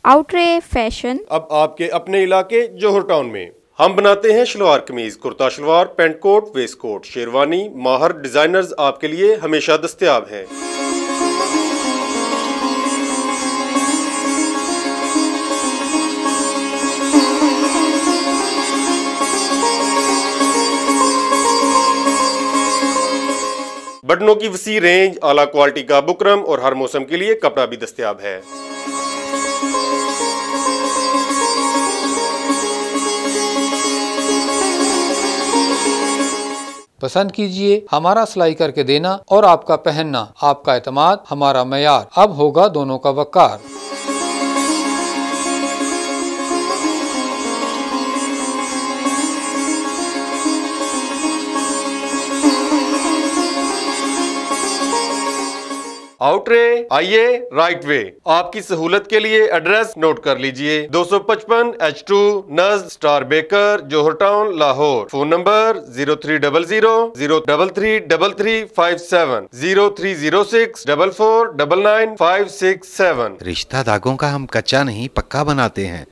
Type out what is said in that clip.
आउट्रे fashion अब आपके अपने इलाके जौहर टाउन में। हम बनाते हैं shalwar kameez, kurta shalwar, pant coat, waistcoat, sherwani. माहर डिजाइनर्स आपके लिए हमेशा दस्तयाब हैं। बटनों की वसी रेंज, आला क्वालिटी का बुकरम और हर मौसम के लिए कपड़ा भी दस्तयाब है। पसंद कीजिए, हमारा सिलाई करके देना और आपका पहनना, आपका एतमाद हमारा मयार। अब होगा दोनों का वकार। आउट्रे, आइए राइट वे। आपकी सहूलत के लिए एड्रेस नोट कर लीजिए। 255 H2 नज़ star baker, Johar town, Lahore. Phone number 0300 0306 4499 567। रिश्ता धागों का हम कच्चा नहीं पक्का बनाते हैं।